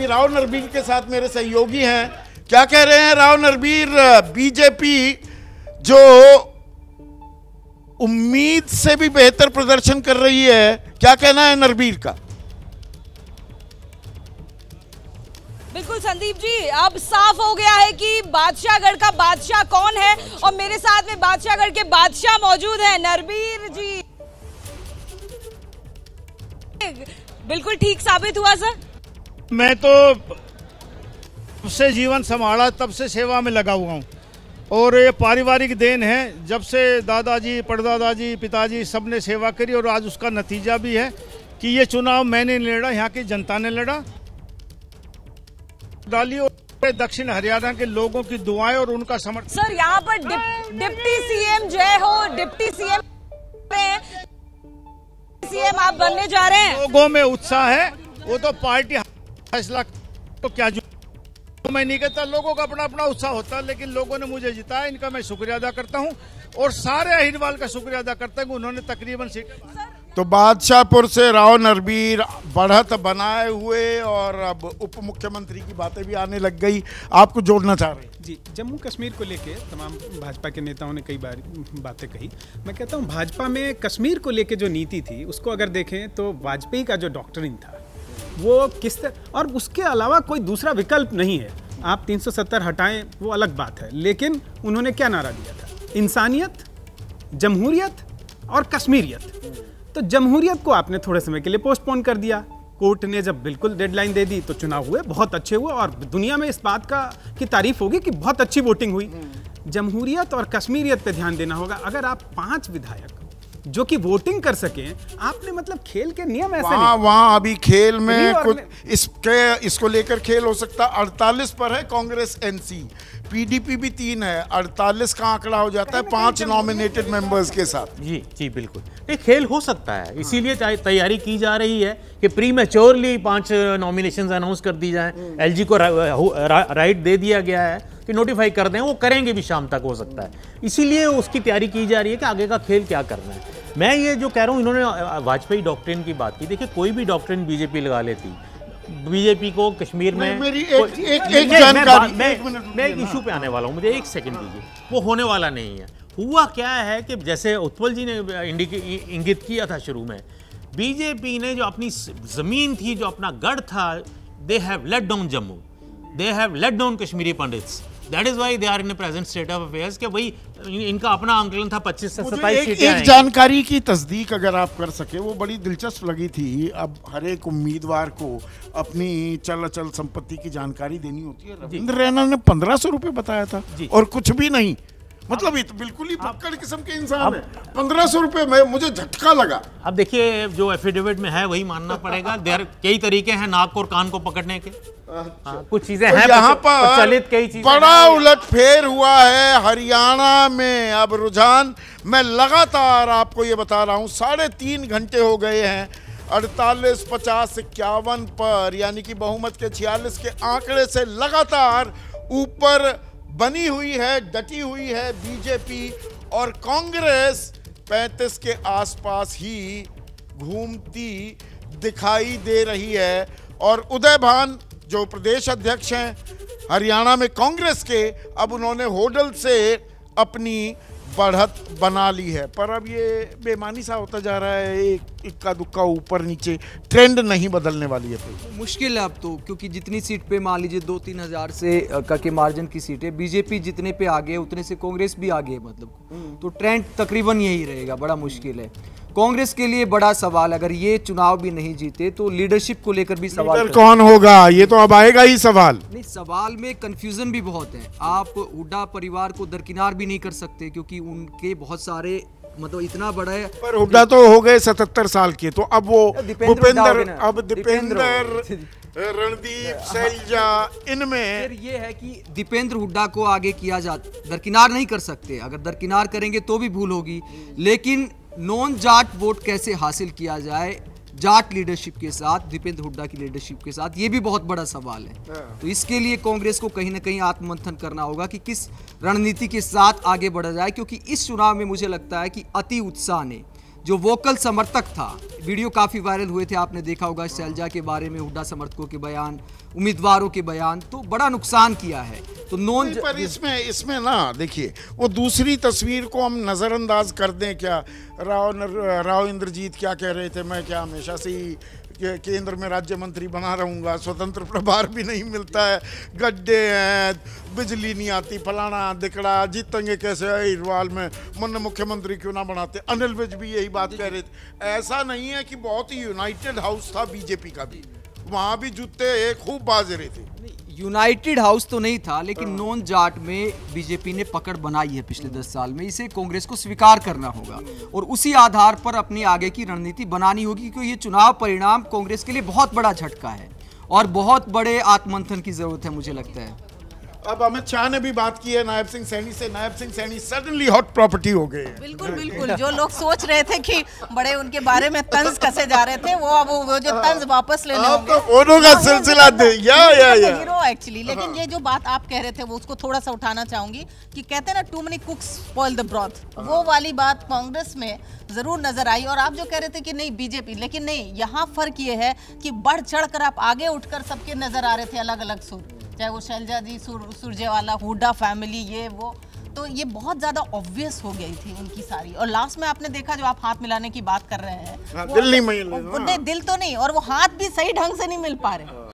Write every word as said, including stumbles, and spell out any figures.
राव नरबीर के साथ मेरे सहयोगी हैं। क्या कह रहे हैं राव नरबीर? बीजेपी जो उम्मीद से भी बेहतर प्रदर्शन कर रही है, क्या कहना है नरबीर का? बिल्कुल संदीप जी, अब साफ हो गया है कि बादशाहगढ़ का बादशाह कौन है और मेरे साथ में बादशाहगढ़ के बादशाह मौजूद हैं। नरबीर जी, बिल्कुल ठीक साबित हुआ सर। मैं तो जब से जीवन संभाला तब से सेवा में लगा हुआ हूँ और ये पारिवारिक देन है। जब से दादाजी, परदादाजी, पिताजी सब ने सेवा करी और आज उसका नतीजा भी है कि ये चुनाव मैंने नहीं लड़ा, यहाँ की जनता ने लड़ा। डाली और दक्षिण हरियाणा के लोगों की दुआएं और उनका समर्थन। सर यहाँ पर डिप, डिप्टी सीएम जय हो, डिप्टी सीएम सीएम आप बनने जा रहे हैं। लोगों में उत्साह है, वो तो पार्टी फैसला तो क्या जो मैं नहीं कहता, लोगों का अपना अपना उत्साह होता है, लेकिन लोगों ने मुझे जिताया, इनका मैं शुक्रिया अदा करता हूं और सारे अहिरवाल का शुक्रिया अदा करता हूं। उन्होंने तकरीबन सीट तो बादशाहपुर से राव नरबीर बढ़त बनाए हुए और अब उप मुख्यमंत्री की बातें भी आने लग गई। आपको जोड़ना चाह रहे हैं? जी, जम्मू कश्मीर को लेके तमाम भाजपा के नेताओं ने कई बार बातें कही। मैं कहता हूँ भाजपा में कश्मीर को लेके जो नीति थी उसको अगर देखें तो वाजपेयी का जो डॉक्ट्रिन था वो किस तरह, और उसके अलावा कोई दूसरा विकल्प नहीं है। आप तीन सौ सत्तर हटाएं वो अलग बात है, लेकिन उन्होंने क्या नारा दिया था? इंसानियत, जमहूरियत और कश्मीरियत। तो जमहूरियत को आपने थोड़े समय के लिए पोस्टपोन कर दिया। कोर्ट ने जब बिल्कुल डेडलाइन दे दी तो चुनाव हुए, बहुत अच्छे हुए और दुनिया में इस बात का की तारीफ होगी कि बहुत अच्छी वोटिंग हुई। जमहूरियत और कश्मीरियत पे ध्यान देना होगा। अगर आप पांच विधायक जो कि वोटिंग कर सके, आपने मतलब खेल के नियम ऐसे वहाँ नहीं। वहाँ अभी खेल में कुछ इसके इसको लेकर खेल हो सकता है। अड़तालीस पर है कांग्रेस, एनसी, पीडीपी भी तीन है। अड़तालीस का आंकड़ा हो जाता है पांच नॉमिनेटेड मेंबर्स के साथ। जी जी बिल्कुल, ये खेल हो सकता है, इसीलिए तैयारी की जा रही है कि प्री मैच्योरली पांच नॉमिनेशंस अनाउंस कर दी जाएं। एलजी को रा, रा, राइट दे दिया गया है कि नोटिफाई कर दें, वो करेंगे भी, शाम तक हो सकता है। इसीलिए उसकी तैयारी की जा रही है कि आगे का खेल क्या करना है। मैं ये जो कह रहा हूँ, इन्होंने वाजपेयी डॉक्ट्रिन की बात की। देखिए, कोई भी डॉक्ट्रिन बीजेपी लगा लेती, बीजेपी को कश्मीर में मेरी एक एक एक जानकारी, मैं मैं एक इशू पे आने वाला हूँ, मुझे एक सेकंड दीजिए। वो होने वाला नहीं है। हुआ क्या है कि जैसे उत्पल जी ने इंगित किया था शुरू में, बीजेपी ने जो अपनी जमीन थी, जो अपना गढ़ था, they have let down Jammu, they have let down Kashmiri Pandits. That is why they are in the present state of affairs कि भाई इनका अपना आंकलन था पच्चीस से सत्ताईस सीटें। एक जानकारी की तस्दीक अगर आप कर सके, वो बड़ी दिलचस्प लगी थी। अब हर एक उम्मीदवार को अपनी चल अचल संपत्ति की जानकारी देनी होती है। रविंद्र रैना ने पंद्रह सौ रुपये बताया था और कुछ भी नहीं। मतलब ये तो बिल्कुल ही भक्कड़ किस्म के इंसान है। पंद्रह सौ रुपये में मुझे झटका लगा। अब देखिए, जो एफिडेविट में है वही मानना पड़ेगा। देर कई तरीके हैं नाक और कान को पकड़ने के। हाँ, कुछ चीजें तो हैं यहाँ पर चलित कई चीजें बड़ा उलटफेर हुआ है हरियाणा में। अब रुझान, मैं लगातार आपको ये बता रहा हूँ, साढ़े तीन घंटे हो गए हैं अड़तालीस, पचास, इक्यावन पर, यानी कि बहुमत के छियालीस के आंकड़े से लगातार ऊपर बनी हुई है, डटी हुई है बीजेपी, और कांग्रेस पैंतीस के आसपास ही घूमती दिखाई दे रही है। और उदय भान जो प्रदेश अध्यक्ष हैं हरियाणा में कांग्रेस के, अब उन्होंने होडल से अपनी बढ़त बना ली है। पर अब ये बेमानी सा होता जा रहा है, एक इक्का दुक्का ऊपर नीचे, ट्रेंड नहीं बदलने वाली है। मुश्किल है अब तो, क्योंकि जितनी सीट पे मान लीजिए दो तीन हजार से का के मार्जिन की सीट है, बीजेपी जितने पे आगे उतने से कांग्रेस भी आगे है, मतलब तो ट्रेंड तकरीबन यही रहेगा। बड़ा मुश्किल है कांग्रेस के लिए। बड़ा सवाल, अगर ये चुनाव भी नहीं जीते तो लीडरशिप को लेकर भी सवाल कौन होगा, ये तो अब आएगा ही सवाल। नहीं, सवाल में कंफ्यूजन भी बहुत है। आप हुड्डा परिवार को दरकिनार भी नहीं कर सकते, क्योंकि उनके बहुत सारे मतलब इतना बड़ा है। पर हुड्डा तो हो गए सतहत्तर साल के, तो अब वो भूपेंद्र, अब दीपेंद्र, रणदीप, शैलजा, इनमें फिर ये है कि दीपेंद्र हुड्डा को आगे किया जा, दरकिनार नहीं कर सकते। अगर दरकिनार करेंगे तो भी भूल होगी। लेकिन नॉन जाट वोट कैसे हासिल किया जाए जाट लीडरशिप के साथ, दीपेंद्र हुड्डा की लीडरशिप के साथ, ये भी बहुत बड़ा सवाल है। तो इसके लिए कांग्रेस को कहीं ना कहीं आत्ममंथन करना होगा कि किस रणनीति के साथ आगे बढ़ा जाए, क्योंकि इस चुनाव में मुझे लगता है कि अति उत्साह ने जो वोकल समर्थक था, वीडियो काफ़ी वायरल हुए थे, आपने देखा होगा शैलजा के बारे में, हुड्डा समर्थकों के बयान, उम्मीदवारों के बयान, तो बड़ा नुकसान किया है। तो नॉन पर इसमें इसमें ना देखिए, वो दूसरी तस्वीर को हम नज़रअंदाज कर दें क्या? राव राव इंद्रजीत क्या कह रहे थे, मैं क्या हमेशा से ही के, केंद्र में राज्य मंत्री बना रहूँगा, स्वतंत्र प्रभार भी नहीं मिलता है, गड्ढे हैं, बिजली नहीं आती, फलाना दिकड़ा, जीतेंगे कैसे अहिरवाल में, मन मुख्यमंत्री क्यों ना बनाते। अनिल विज भी यही बात कह रहे थे। ऐसा नहीं है कि बहुत ही यूनाइटेड हाउस था बीजेपी का भी, वहाँ भी जूते खूब बाज रहे थे। यूनाइटेड हाउस तो नहीं था, लेकिन नॉन जाट में बीजेपी ने पकड़ बनाई है पिछले दस साल में, इसे कांग्रेस को स्वीकार करना होगा और उसी आधार पर अपनी आगे की रणनीति बनानी होगी, क्योंकि ये चुनाव परिणाम कांग्रेस के लिए बहुत बड़ा झटका है और बहुत बड़े आत्ममंथन की जरूरत है, मुझे लगता है। अब अमित शाह ने भी बात की है नायब सिंह सैनी से। Nayab Singh Saini suddenly hot property हो गए हैं। बिल्कुल बिल्कुल, जो लोग सोच रहे थे कि बड़े उनके बारे में तंज कसे जा रहे थे, वो अब वो जो तंज वापस लेने होंगे, दोनों का सिलसिला दे या या या हीरो एक्चुअली। लेकिन ये जो बात आप कह रहे थे वो उसको थोड़ा सा उठाना चाहूंगी कि कहते हैं ना, too many cooks spoil the broth, वो वाली बात कांग्रेस में जरूर नजर आई। और आप जो कह रहे थे कि नहीं बीजेपी, लेकिन नहीं, यहाँ फर्क ये है कि बढ़ चढ़ कर आप आगे उठकर सबके नजर आ रहे थे अलग अलग सुर, चाहे वो शैलजा जी, सुर, सुरजेवाला, हुड्डा फैमिली, ये वो, तो ये बहुत ज्यादा ऑब्वियस हो गई थी उनकी सारी। और लास्ट में आपने देखा, जो आप हाथ मिलाने की बात कर रहे हैं, दिल नहीं मिल रहा, दिल तो नहीं, और वो हाथ भी सही ढंग से नहीं मिल पा रहे।